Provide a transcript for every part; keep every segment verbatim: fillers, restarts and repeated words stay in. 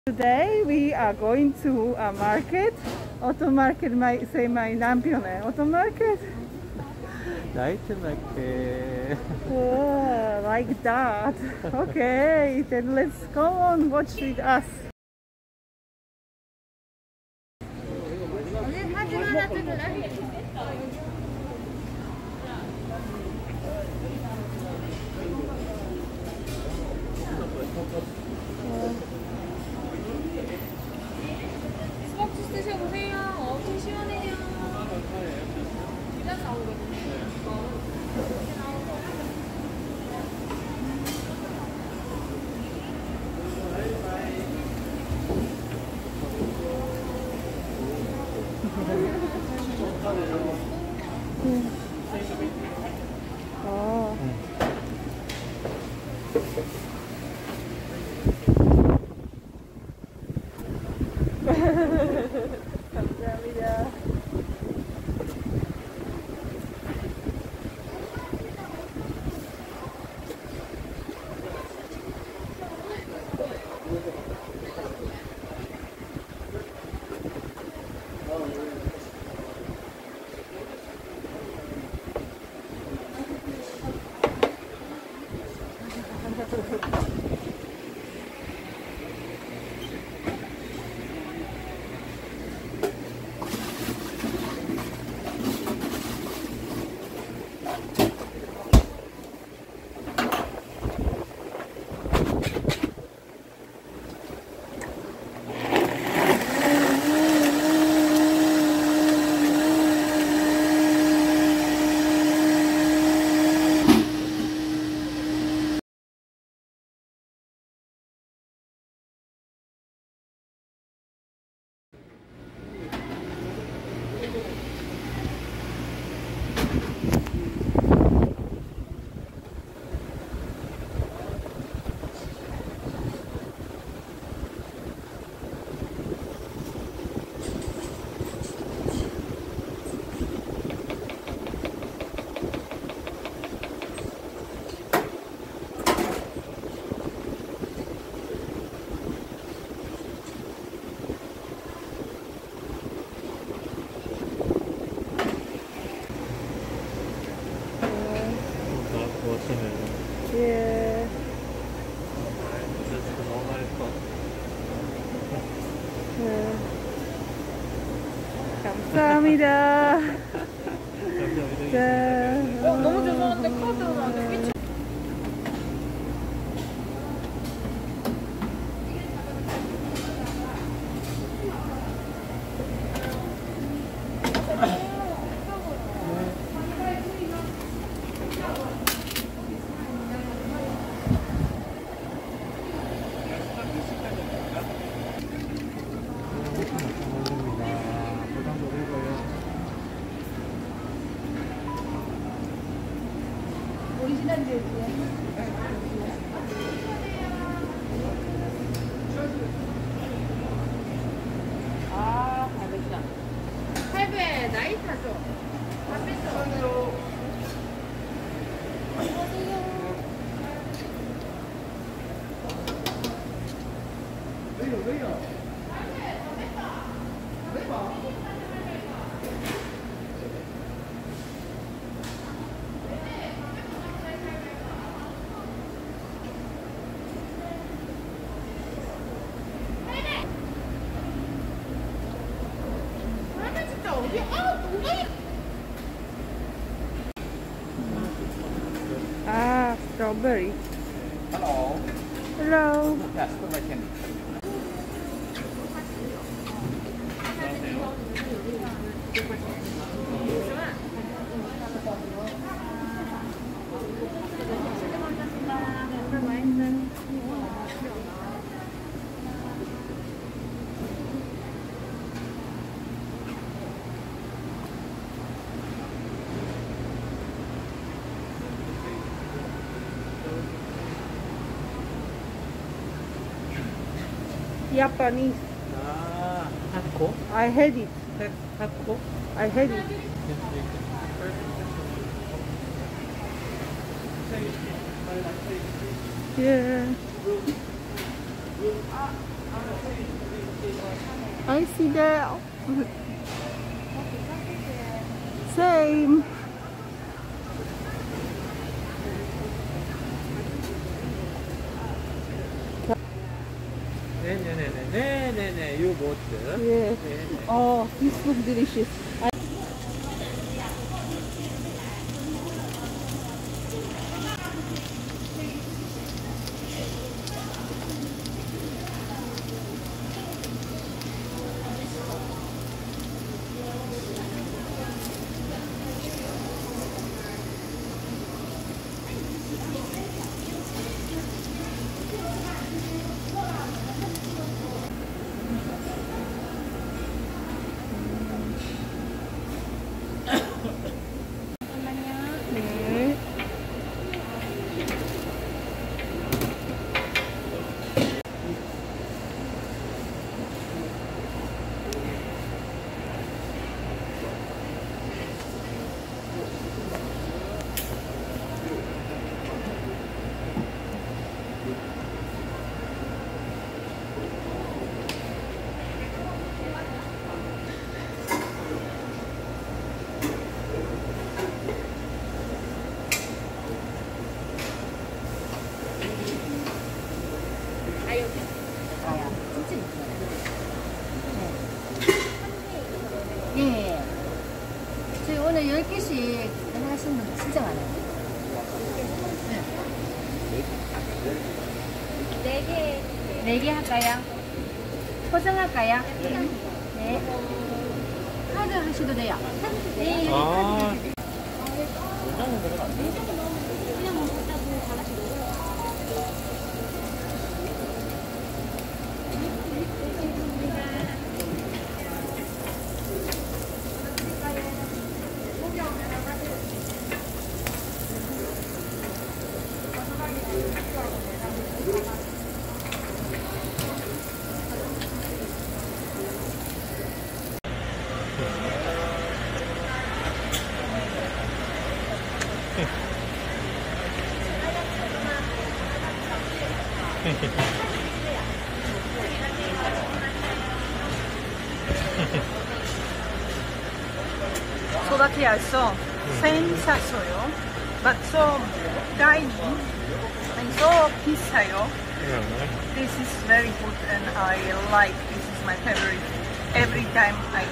Today we are going to a market. Auto market, my, say my nampione. Auto market? Night market. Oh, like that. Okay, then let's go on, watch with us. 스벅주스 드셔보세요. 엄청 시원해요. 두잔 나오거든요. 어. 감사합니다. 예. 네. 감사합니다. 네. 어, 너무 죄송한데 카드 나한테 삐쳐. 오리지널 제주에. 아, 팔백이다. 팔백 나이타죠? 팔백이요. 왜요, 왜요? Ah, strawberry. Hello. Hello. Yes, strawberry candy. Japanese. 아, 핫코? I had it. 핫코? I had it. Yeah. I see that. Same. 네네네네네네네 요 보트. Yeah. 네네. Oh, this looks delicious. I 네. 예. 저희 오늘 열 개씩 하시는 분 진짜 많아요. 네 개. 네 개 할까요? 포장할까요? 네. 카드 하셔도 돼요. 네. 아. 소다티아에서 팬 샀어요. But so tiny and so 비싸요. This is very good and I like. This is my favorite. Every time I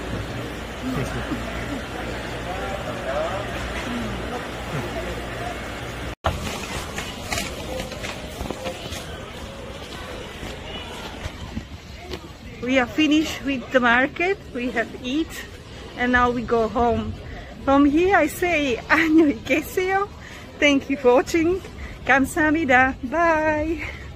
We are finished with the market. We have eat and now we go home. From here I say 안녕히 계세요. Thank you for watching. 감사합니다. Bye.